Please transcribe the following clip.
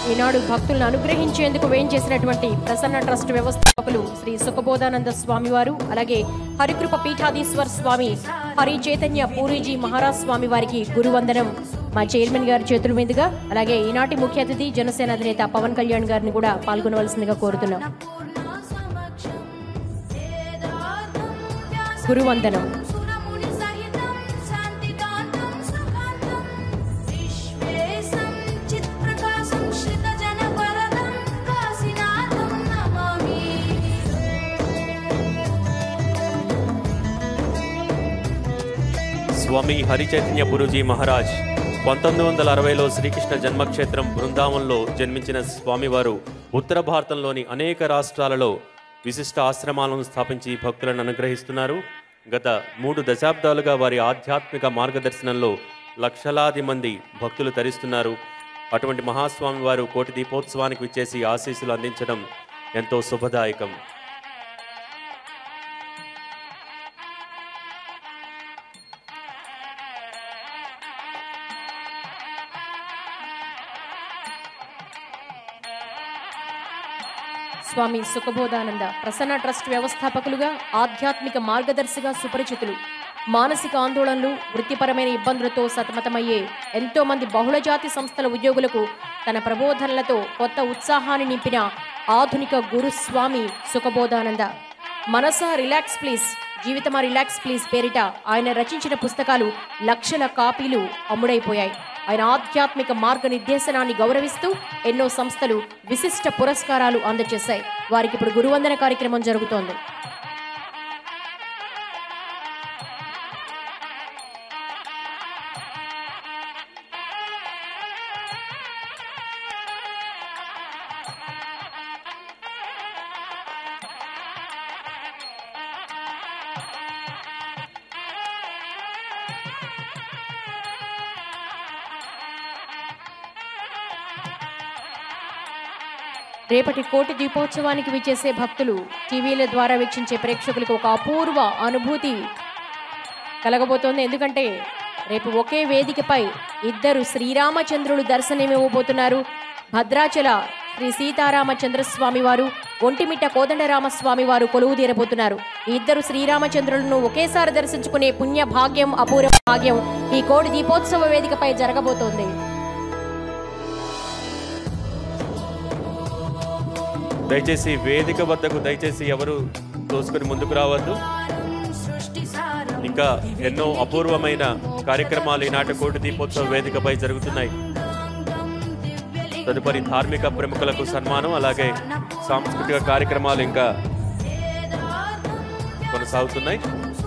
ఈనాడు భక్తులను అనుగ్రహించేందుకు వేయించేసినటువంటి ప్రసన్న ట్రస్ట్ వ్యవస్థాపకులు శ్రీ సుఖబోధానంద స్వామివారు, అలాగే హరికృప పీఠాధీశ్వర్ స్వామి హరి చైతన్య పూరీజీ మహారాజ్ స్వామి వారికి గురువందనం మా చైర్మన్ గారి చేతుల మీదుగా, అలాగే ఈనాటి ముఖ్య అతిథి జనసేన అధినేత పవన్ కళ్యాణ్ గారిని కూడా పాల్గొనవలసిందిగా కోరుతున్నాం. గురువందనం. స్వామి హరి చైతన్య పూరీజీ మహారాజ్ 1960లో శ్రీకృష్ణ జన్మక్షేత్రం బృందావనంలో జన్మించిన స్వామివారు ఉత్తర భారతంలోని అనేక రాష్ట్రాలలో విశిష్ట ఆశ్రమాలను స్థాపించి భక్తులను అనుగ్రహిస్తున్నారు. గత 3 దశాబ్దాలుగా వారి ఆధ్యాత్మిక మార్గదర్శనంలో లక్షలాది మంది భక్తులు తరిస్తున్నారు. అటువంటి మహాస్వామి వారు కోటి దీపోత్సవానికి విచ్చేసి ఆశీస్సులు అందించడం ఎంతో శుభదాయకం. స్వామి సుఖబోధానంద ప్రసన్న ట్రస్ట్ వ్యవస్థాపకులుగా, ఆధ్యాత్మిక మార్గదర్శిగా సుపరిచితులు. మానసిక ఆందోళనలు, వృత్తిపరమైన ఇబ్బందులతో సతమతమయ్యే ఎంతో మంది బహుళజాతి సంస్థల ఉద్యోగులకు తన ప్రబోధనలతో కొత్త ఉత్సాహాన్ని నింపిన ఆధునిక గురుస్వామి Sukhabodhananda. Manasa relax please, Jeevitama relax please పేరిట ఆయన రచించిన పుస్తకాలు లక్షల కాపీలు అమ్ముడైపోయాయి. ఆయన ఆధ్యాత్మిక మార్గనిర్దేశనాన్ని గౌరవిస్తూ ఎన్నో సంస్థలు విశిష్ట పురస్కారాలు అందజేశాయి. వారికి ఇప్పుడు గురువందన కార్యక్రమం జరుగుతోంది. రేపటి కోటి దీపోత్సవానికి విచ్చేసే భక్తులు, టీవీల ద్వారా వీక్షించే ప్రేక్షకులకు ఒక అపూర్వ అనుభూతి కలగబోతోంది. ఎందుకంటే రేపు ఒకే వేదికపై ఇద్దరు శ్రీరామచంద్రులు దర్శనమివ్వబోతున్నారు. భద్రాచల శ్రీ సీతారామచంద్రస్వామి వారు, ఒంటిమిట్ట కోదండరామస్వామి వారు కొలువు తీరబోతున్నారు. ఈ ఇద్దరు శ్రీరామచంద్రులను ఒకేసారి దర్శించుకునే పుణ్య భాగ్యం, అపూర్వ భాగ్యం ఈ కోటి దీపోత్సవ వేదికపై జరగబోతోంది. దయచేసి వేదిక వద్దకు దయచేసి ఎవరు తోసుకొని ముందుకు రావద్దు. ఇంకా ఎన్నో అపూర్వమైన కార్యక్రమాలు ఈనాటి కోటి దీపోత్సవ వేదికపై జరుగుతున్నాయి. తదుపరి ధార్మిక ప్రముఖులకు సన్మానం, అలాగే సాంస్కృతిక కార్యక్రమాలు ఇంకా కొనసాగుతున్నాయి.